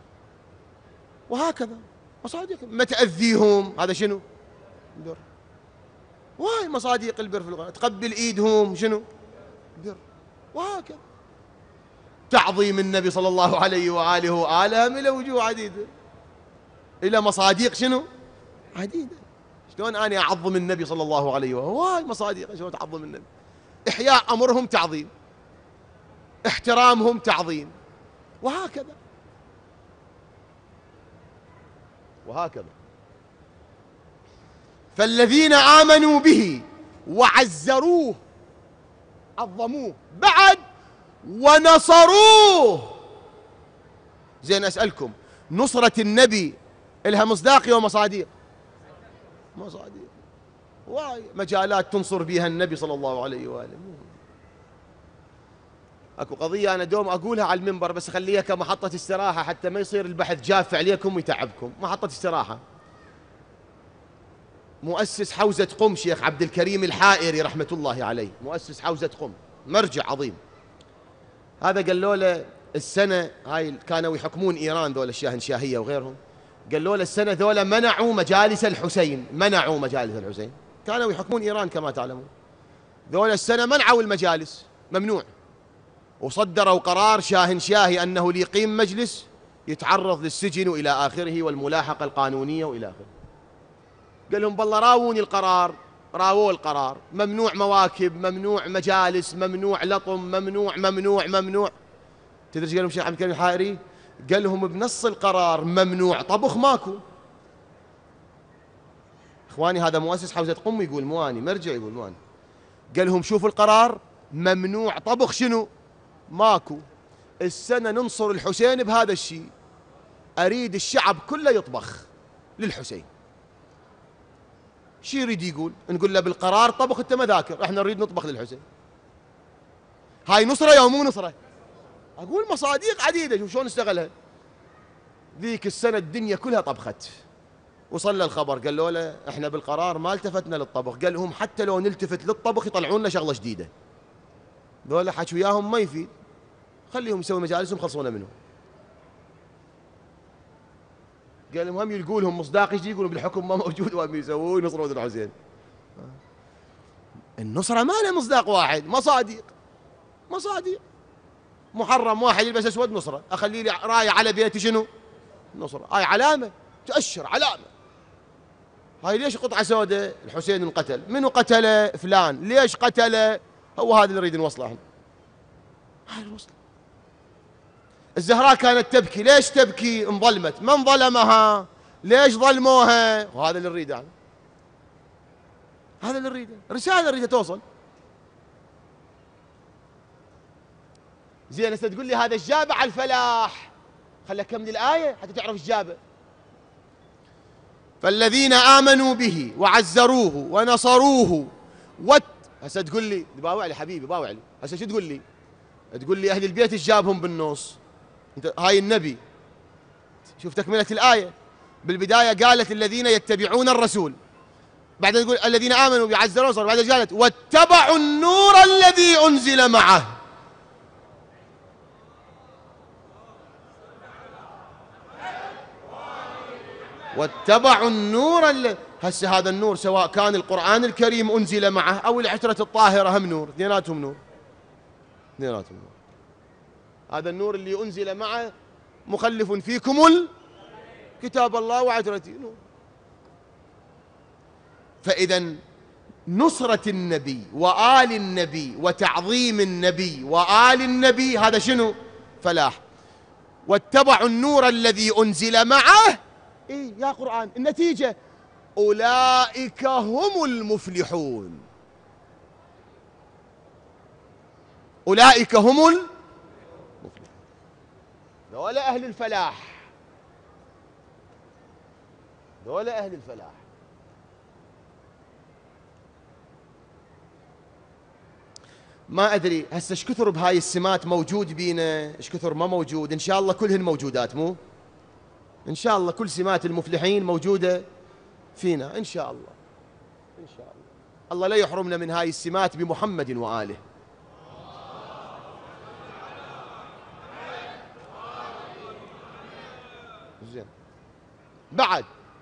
Speaker 1: وهكذا مصادق. ما تأذيهم، هذا شنو؟ بر. وهاي مصادق البر في القرآن. تقبل إيدهم شنو؟ بر. وهكذا. تعظيم النبي صلى الله عليه وآله وآله إلى وجوه عديدة، إلى مصادق شنو؟ عديدة. شلون أنا أعظم النبي صلى الله عليه وآله؟ وهاي مصادق. شلون تعظم النبي؟ إحياء أمرهم تعظيم، احترامهم تعظيم، وهكذا وهكذا. فالذين آمنوا به وعزروه، عظموه، بعد ونصروه. زين، أسألكم، نصرة النبي إلها مصداقية ومصادق؟ مصادق. واي مجالات تنصر بها النبي صلى الله عليه وآله. اكو قضية أنا دوم أقولها على المنبر، بس أخليها كمحطة استراحة حتى ما يصير البحث جاف عليكم ويتعبكم. محطة استراحة. مؤسس حوزة قم شيخ عبد الكريم الحائري رحمة الله عليه، مؤسس حوزة قم، مرجع عظيم. هذا قالوا له السنة هاي كانوا يحكمون إيران ذولا الشاهنشاهية وغيرهم، قالوا له السنة ذولا منعوا مجالس الحسين، منعوا مجالس الحسين. كانوا يحكمون إيران كما تعلمون. ذولا السنة منعوا المجالس، ممنوع. وصدروا قرار شاهنشاهي أنه ليقيم مجلس يتعرض للسجن وإلى آخره والملاحقة القانونية وإلى آخره. قال لهم بالله راوني القرار. راووا القرار، ممنوع مواكب، ممنوع مجالس، ممنوع لطم، ممنوع ممنوع ممنوع. تدري ايش قال لهم الشيخ عبد الكريم الحائري؟ قال لهم بنص القرار ممنوع طبخ ماكو. اخواني هذا مؤسس حوزة قم يقول مواني، مرجع يقول مواني. قال لهم شوفوا القرار ممنوع طبخ شنو؟ ماكو. السنة ننصر الحسين بهذا الشيء، أريد الشعب كله يطبخ للحسين. شو يريد يقول؟ نقول له بالقرار طبخ انت مذاكر، احنا نريد نطبخ للحسين. هاي نصرة يا مو نصرة؟ اقول مصاديق عديدة. شوف شلون اشتغلها. ذيك السنة الدنيا كلها طبخت. وصل الخبر قال له احنا بالقرار ما التفتنا للطبخ. قال لهم حتى لو نلتفت للطبخ يطلعون لنا شغلة جديدة. ذولا حكي وياهم ما يفيد، خليهم يسوي مجالسهم خلصونا منهم. قال المهم يلقوا لهم مصداق يجي يقولون بالحكم ما موجود وهم يسوون ينصرون الحسين. النصرة ما لها مصداق واحد، مصادق. محرم واحد يلبس اسود نصرة، اخلي لي راية على بيتي شنو؟ نصرة. هاي علامة تؤشر، علامة. هاي ليش قطعة سوداء؟ الحسين انقتل. منو قتله؟ فلان. ليش قتله؟ هو هذا اللي نريد نوصله احنا. هذا الوصل. الزهراء كانت تبكي. ليش تبكي؟ انظلمت. من ظلمها؟ ليش ظلموها؟ وهذا اللي نريده يعني. هذا اللي نريده، رسالة نريدها توصل. زين هسه تقول لي هذا الجابة على الفلاح. خليك كمل الآية حتى تعرف الجابة. فالذين آمنوا به وعزروه ونصروه هسه تقول لي باوع لي حبيبي، باوع لي. هسه شو تقول لي؟ تقول لي أهل البيت ايش جابهم بالنص؟ انت هاي النبي. شوف تكملة الآية. بالبداية قالت الذين يتبعون الرسول، بعدين تقول الذين آمنوا بعزروه ونصروه، بعدين قالت واتبعوا النور الذي أنزل معه. واتبعوا النور هسه هذا النور سواء كان القرآن الكريم أنزل معه أو العترة الطاهرة هم نور، اثنيناتهم نور. هذا النور اللي أنزل معه مخلف فيكم كتاب الله وعترتي نور. فإذا نصرة النبي وآل النبي وتعظيم النبي وآل النبي هذا شنو؟ فلاح. واتبعوا النور الذي أنزل معه. إيه يا قرآن النتيجة أولئك هم المفلحون. أولئك هم المفلحون. ذولا أهل الفلاح. ذولا أهل الفلاح. ما أدري هسه ايش كثر بهاي السمات موجود بينا، ايش كثر ما موجود. إن شاء الله كلهن موجودات، مو إن شاء الله كل سمات المفلحين موجودة فينا إن شاء الله. إن شاء الله. الله لا يحرمنا من هاي السمات بمحمد وآله. زين. بعد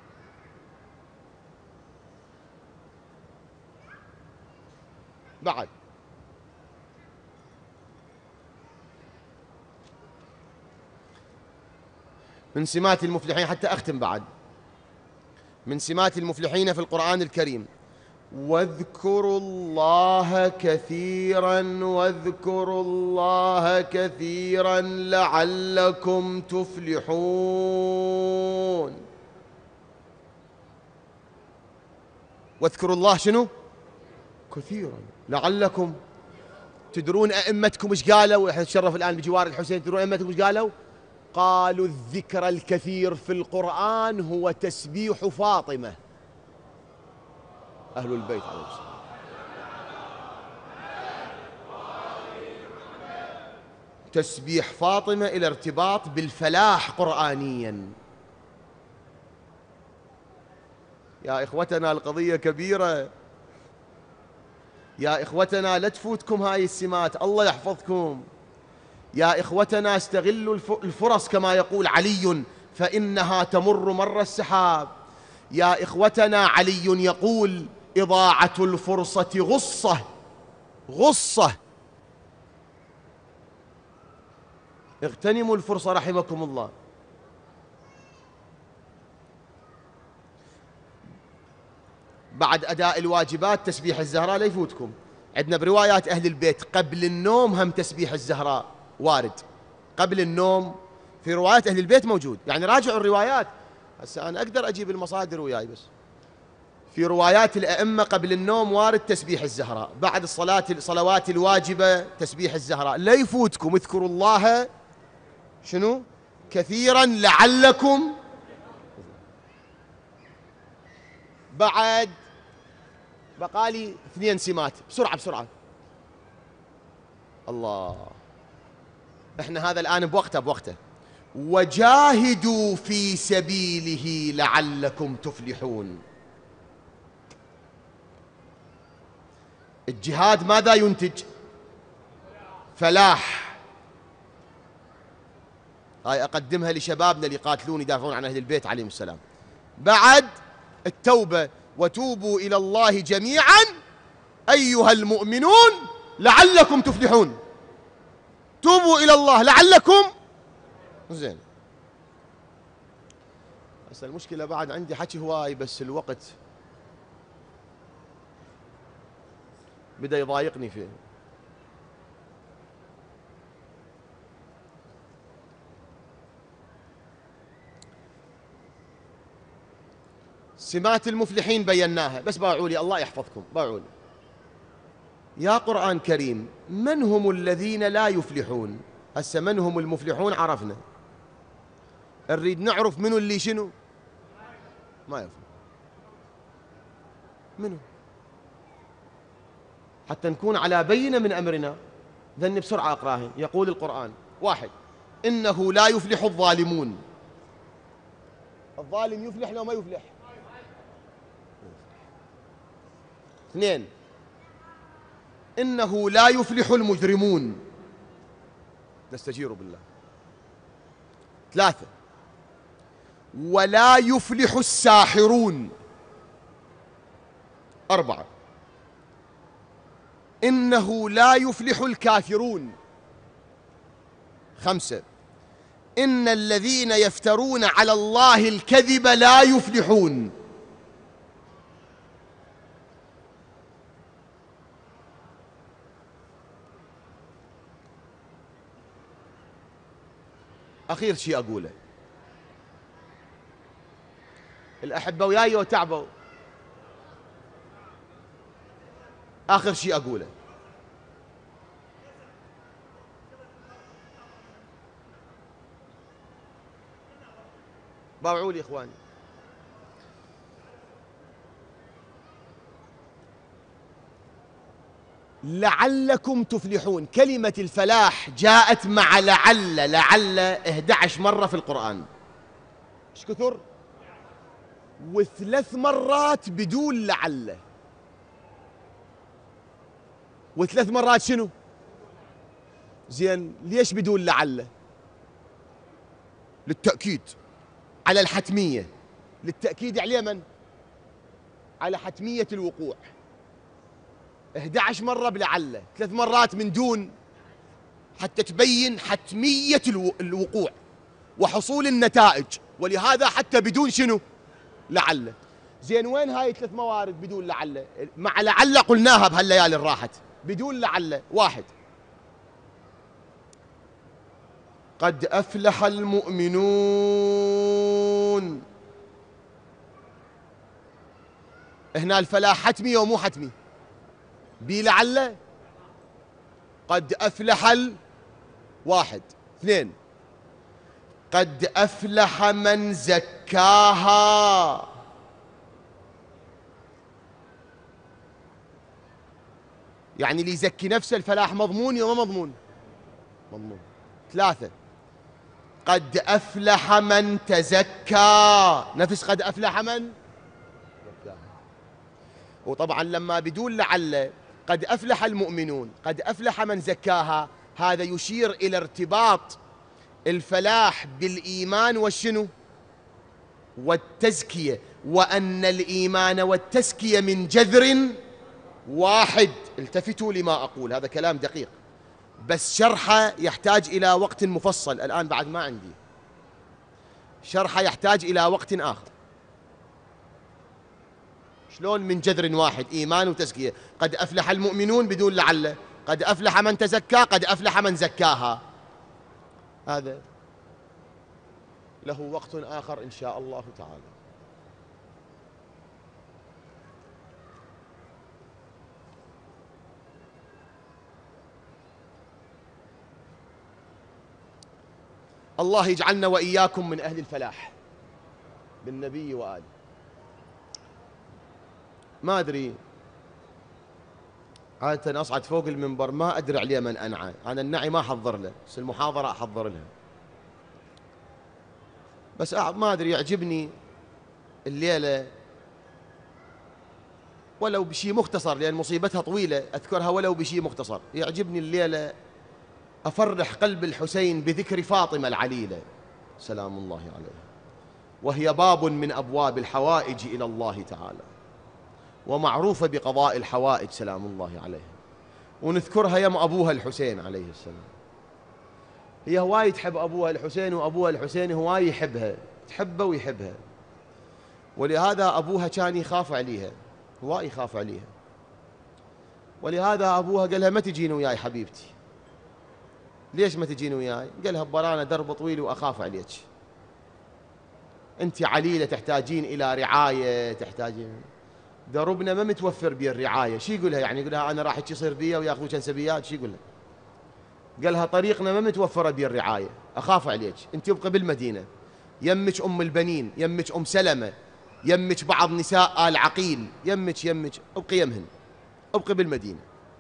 Speaker 1: من سمات المفلحين، حتى أختم بعد، من سمات المفلحين في القرآن الكريم واذكروا الله كثيرا واذكروا الله كثيرا لعلكم تفلحون. واذكروا الله شنو؟ كثيرا لعلكم. تدرون أئمتكم ايش قالوا؟ احنا نتشرف الآن بجوار الحسين. تدرون أئمتكم ايش قالوا؟ قالوا الذكر الكثير في القرآن هو تسبيح فاطمة أهل البيت عليه السلام. تسبيح فاطمة إلى ارتباط بالفلاح قرآنيا. يا إخوتنا القضية كبيرة. يا إخوتنا لا تفوتكم هاي السمات، الله يحفظكم. يا إخوتنا استغلوا الفرص كما يقول علي فإنها تمر مر السحاب. يا إخوتنا علي يقول إضاعة الفرصة غصة. اغتنموا الفرصة رحمكم الله. بعد أداء الواجبات تسبيح الزهراء لا يفوتكم. عندنا بروايات أهل البيت قبل النوم هم تسبيح الزهراء وارد. قبل النوم في روايات أهل البيت موجود، يعني راجعوا الروايات. هسه أنا أقدر أجيب المصادر وياي، بس في روايات الأئمة قبل النوم وارد تسبيح الزهراء. بعد الصلوات الواجبة تسبيح الزهراء. لا يفوتكم. اذكروا الله شنو؟ كثيرا لعلكم. بعد بقالي 2 سمات، بسرعة بسرعة. الله، احنا هذا الآن بوقته. وجاهدوا في سبيله لعلكم تفلحون. الجهاد ماذا ينتج؟ فلاح. هاي أقدمها لشبابنا اللي يقاتلون يدافعون عن أهل البيت عليهم السلام. بعد التوبة، وتوبوا إلى الله جميعا أيها المؤمنون لعلكم تفلحون. توبوا إلى الله لعلكم. زين، بس المشكلة بعد عندي حكي هواي، بس الوقت بدأ يضايقني فيه. سمات المفلحين بيناها، بس باعوا لي الله يحفظكم، باعوا لي يا قرآن كريم من هم الذين لا يفلحون. هسه من هم المفلحون عرفنا، نريد نعرف منو اللي شنو ما يفلح، منو، حتى نكون على بينة من أمرنا. ذني بسرعة أقراهن. يقول القرآن: 1 إنه لا يفلح الظالمون. الظالم يفلح لو ما يفلح. 2 إنه لا يفلح المجرمون. نستجير بالله. 3 ولا يفلح الساحرون. 4 إنه لا يفلح الكافرون. 5 إن الذين يفترون على الله الكذب لا يفلحون. أخير شيء أقوله، الأحبة وياي وتعبوا، آخر شيء أقوله، باوعوا لي إخواني. لعلكم تفلحون. كلمة الفلاح جاءت مع لعل 11 مرة في القرآن. ايش كثر؟ و3 مرات بدون لعل، و3 مرات شنو؟ زين، ليش بدون لعل؟ للتأكيد على الحتمية. للتأكيد على من؟ على حتمية الوقوع. 11 مرة بلعل، 3 مرات من دون، حتى تبين حتمية الوقوع وحصول النتائج. ولهذا حتى بدون شنو؟ لعل. زين، وين هاي 3 موارد بدون لعل؟ مع لعل قلناها بهالليالي الراحت. بدون لعل: 1 قد أفلح المؤمنون. هنا الفلاح حتمي ومو حتمي؟ بلعل. قد أفلح 1. 2 قد أفلح من زكاها. يعني اللي يزكي نفسه الفلاح مضمون وما مضمون؟ مضمون. 3 قد أفلح من تزكى. نفس قد أفلح من زكاها. وطبعا لما بدون لعل قد أفلح المؤمنون، قد أفلح من زكاها، هذا يشير إلى ارتباط الفلاح بالإيمان والشنو؟ والتزكية، وأن الإيمان والتزكية من جذر واحد. التفتوا لما أقول، هذا كلام دقيق، بس شرحه يحتاج إلى وقت مفصل. الآن بعد ما عندي شرحه، يحتاج إلى وقت آخر. شلون من جذر واحد إيمان وتزكية؟ قد أفلح المؤمنون بدون لعل، قد أفلح من تزكى، قد أفلح من زكاها. هذا له وقت آخر إن شاء الله تعالى. الله يجعلنا وإياكم من أهل الفلاح بالنبي وآله. ما أدري عادة أصعد فوق المنبر ما أدري عليه من أنعى، أنا النعي ما أحضر له، بس المحاضرة أحضر لها. بس ما أدري يعجبني الليلة ولو بشيء مختصر، لأن مصيبتها طويلة أذكرها ولو بشيء مختصر. يعجبني الليلة أفرح قلب الحسين بذكر فاطمة العليلة سلام الله عليها، وهي باب من أبواب الحوائج إلى الله تعالى، ومعروفة بقضاء الحوائج سلام الله عليها، ونذكرها يم أبوها الحسين عليه السلام. هي هواي تحب أبوها الحسين، وأبوها الحسين هواي يحبها، تحبه ويحبها، ولهذا أبوها كان يخاف عليها، هواي يخاف عليها، ولهذا أبوها قال لها ما تجين وياي حبيبتي. ليش ما تجين وياي؟ قال لها برانا درب طويل وأخاف عليك، أنت عليلة تحتاجين إلى رعاية، تحتاجين دربنا ما متوفر بيه الرعاية. شي يقول لها يعني؟ يقول لها أنا راح يصير بيا وياخذوك انسبيات؟ شي يقول لها؟ قال لها طريقنا ما متوفرة بيه الرعاية، أخاف عليك، أنت ابقى بالمدينة، يمك أم البنين، يمك أم سلمة، يمك بعض نساء آل عقيل، يمك ابقي يمهن، ابقي بالمدينة.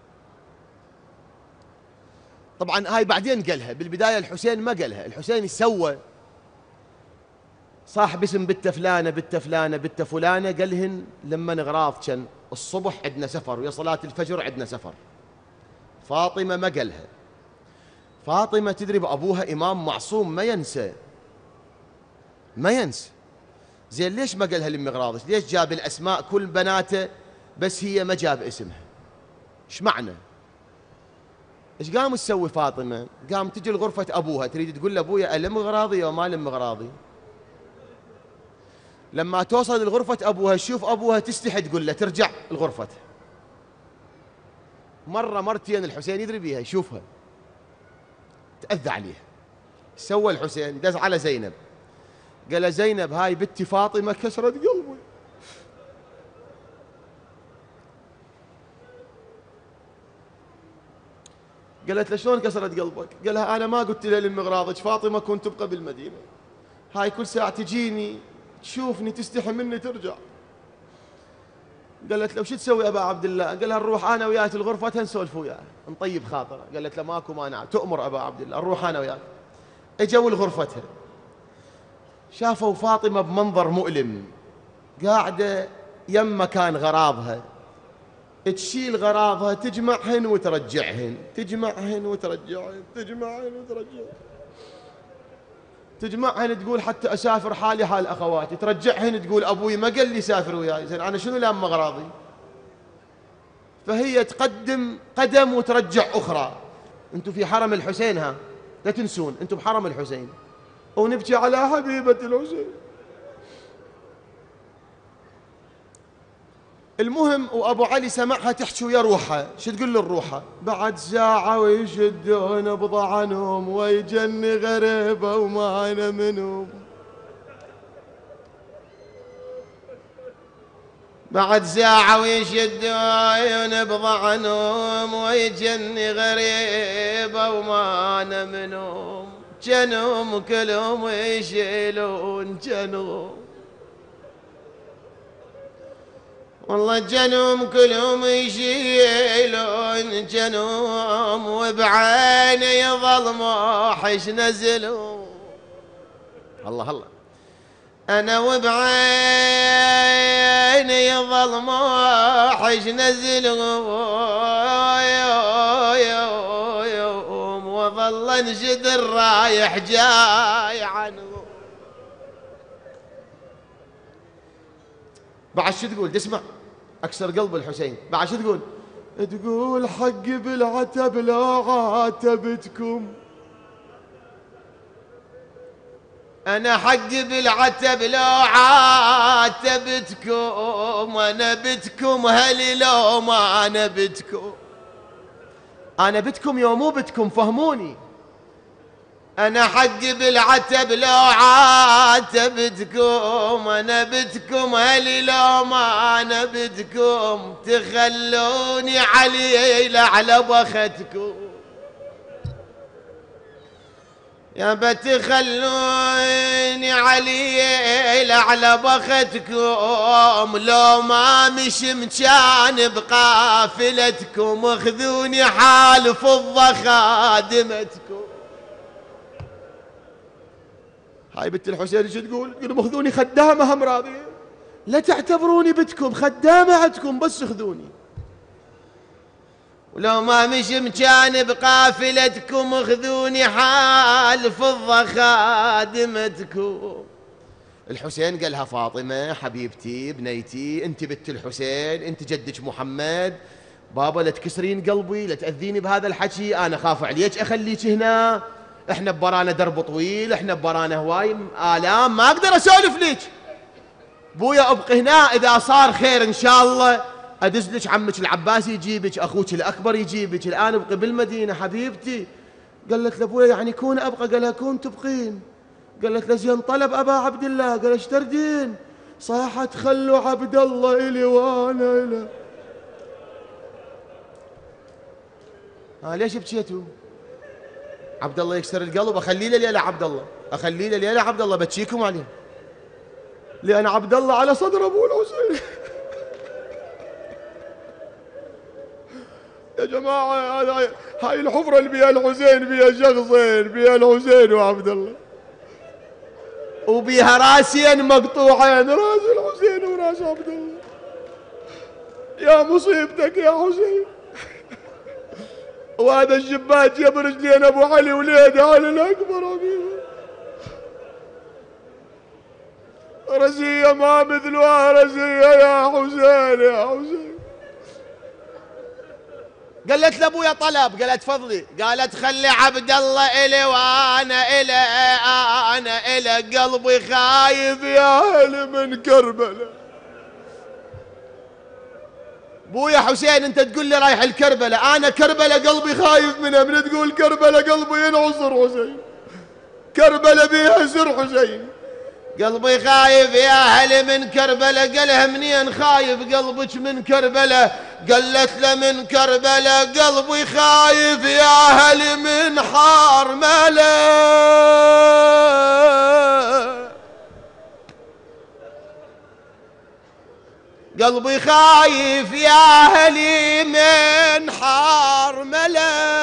Speaker 1: طبعا هاي بعدين قالها، بالبداية الحسين ما قالها. الحسين سوى صاحب اسم بنت فلانة بنت فلانة بنت فلانة، قالهن لما نغراض كان الصبح عندنا سفر ويا صلاة الفجر عندنا سفر. فاطمة ما قالها. فاطمة تدري بأبوها إمام معصوم ما ينسى، ما ينسى. زين ليش ما قالها للمغراض؟ ليش جاب الأسماء كل بناته بس هي ما جاب اسمها؟ ايش معنى؟ ايش قام تسوي فاطمة؟ قام تجي لغرفة أبوها تريد تقول لأبويا ألم غراضي أو ما لم غراضي. لما توصل لغرفة أبوها تشوف أبوها تستحي تقول له ترجع لغرفتها. مرة مرتين الحسين يدري بيها يشوفها تأذى عليها. سوى الحسين دز على زينب، قال زينب هاي بنتي فاطمة كسرت قلبي. قالت له شلون كسرت قلبك؟ قال لها أنا ما قلت لها للمغراضك فاطمة كنت تبقى بالمدينة، هاي كل ساعة تجيني تشوفني تستحي مني ترجع. قالت له وش تسوي أبا عبد الله؟ قال لها نروح أنا وياك الغرفة نسولف وياه نطيب خاطره. قالت له ماكو مانع، تؤمر أبا عبد الله، نروح أنا وياك. اجوا لغرفتها، شافوا فاطمة بمنظر مؤلم، قاعدة يم مكان غراضها، تشيل غراضها تجمعهن وترجعهن، تجمعهن وترجعهن، تجمعهن وترجعهن، تجمعهن تقول حتى أسافر حالي حال أخواتي، ترجعهن تقول أبوي ما قال لي سافر وياي، زين أنا شنو لام أغراضي؟ فهي تقدم قدم وترجع أخرى. أنتم في حرم الحسين، ها لا تنسون أنتم بحرم الحسين، ونبكي على حبيبة الحسين. المهم وأبو علي سمعها تحكي ويا روحها، شو تقول له الروحة؟ بعد ساعة ويشدون بضعنهم ويجني غريبة وما أنا منهم. بعد ساعة ويشدون بضعنهم ويجني غريبة وما أنا منهم، جنهم كلهم يشيلون جنهم، والله جنهم كلهم يشيلون جنهم، وبعيني يظل موحش نزلهم. الله الله، أنا وبعيني يظل موحش نزلهم، وظل انشد الرايح جاي عنهم. بعد شو تقول؟ تسمع أكسر قلب الحسين. بعد شو تقول؟ تقول حقي بالعتب لا عاتبتكم، أنا حقي بالعتب لو عاتبتكم، أنا بتكم هلي لو ما أنا بتكم، أنا بتكم يوم مو بتكم، فهموني. أنا حقي بالعتب لو عاتبتكم، أنا بتكم هلي لو ما أنا بتكم، تخلوني علي على بختكم. يا بتخلوني علي على بختكم، لو ما مش مكان بقافلتكم، خذوني حال فضة خادمتكم. هاي بنت الحسين ايش تقول؟ تقول خذوني خدامة هم راضية، لا تعتبروني بتكم، خدامة عندكم بس خذوني. ولو ما مش مكان بقافلتكم، خذوني حال فضة خادمتكم. الحسين قالها فاطمة حبيبتي بنيتي، انت بنت الحسين، انت جدك محمد، بابا لا تكسرين قلبي، لا تأذيني بهذا الحكي، انا خاف عليك اخليك هنا، احنا ببرانا درب طويل، احنا ببرانا هواي آلام، ما اقدر اسولف لك. بويا ابقي هنا، اذا صار خير ان شاء الله ادز لك عمك العباس يجيبك، اخوك الاكبر يجيبك، الان ابقي بالمدينه حبيبتي. قالت لابويا يعني كون ابقى؟ قالها كون تبقين. قالت له زين طلب ابا عبد الله، قال ايش تردين؟ صاحت خلوا عبد الله الي وانا له. ليش بكيتوا؟ عبد الله يكسر القلب، اخليه له ليله عبد الله، اخليه له ليله عبد الله، بتشيكم عليه لان عبد الله على صدر ابو الحسين. يا جماعة هاي الحفرة اللي بيها الحسين بيها شخصين، بيها الحسين وعبد الله، وبيها راسين مقطوعين، راس الحسين وراس عبد الله. يا مصيبتك يا حسين. وهذا الشباك جاب رجلين ابو علي وليده علي الاكبر ابيه، رزية ما مثلها رزية يا حسين يا حسين. قالت لابويا طلب، قالت فضلي، قالت خلي عبد الله الي وانا الي، انا الي قلبي خايف يا اهل من كربلاء. بويا حسين انت تقول لي رايح الكربلاء، انا كربلاء قلبي خايف منها، من تقول كربلاء قلبي ينعصر حسين، كربلاء بيها سر حسين، قلبي خايف يا اهل من كربلاء. قالها منين خايف قلبك من كربلاء؟ قالت له من كربلاء قلبي خايف يا اهل من حرملة، قلبي خايف يا اهلي من حرملة.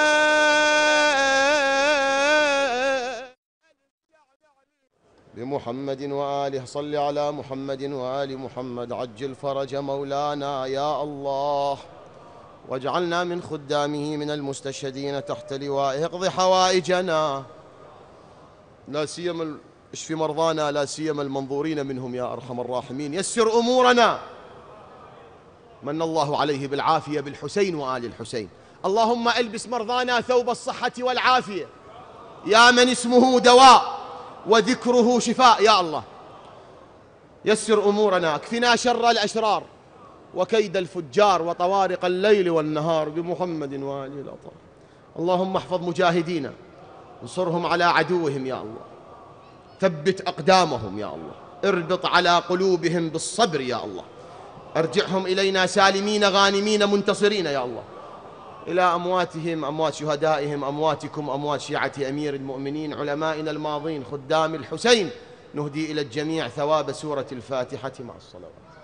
Speaker 1: بمحمد وآله، صل على محمد وآل محمد، عجل فرج مولانا يا الله، واجعلنا من خدامه من المستشهدين تحت لوائه. اقض حوائجنا، لا سيما اشف مرضانا، لا سيما المنظورين منهم يا أرحم الراحمين. يسر أمورنا، من الله عليه بالعافية بالحسين وآل الحسين. اللهم البس مرضانا ثوب الصحة والعافية، يا من اسمه دواء وذكره شفاء يا الله. يسر أمورنا، اكفنا شر الأشرار وكيد الفجار وطوارق الليل والنهار، بمحمد وآله الأطهار. اللهم احفظ مجاهدينا، انصرهم على عدوهم يا الله، ثبت أقدامهم يا الله، اربط على قلوبهم بالصبر يا الله، ارجعهم إلينا سالمين غانمين منتصرين يا الله. إلى أمواتهم، أموات شهدائهم، أمواتكم، أموات شيعة أمير المؤمنين، علمائنا الماضين، خدام الحسين، نهدي إلى الجميع ثواب سورة الفاتحة مع الصلوات.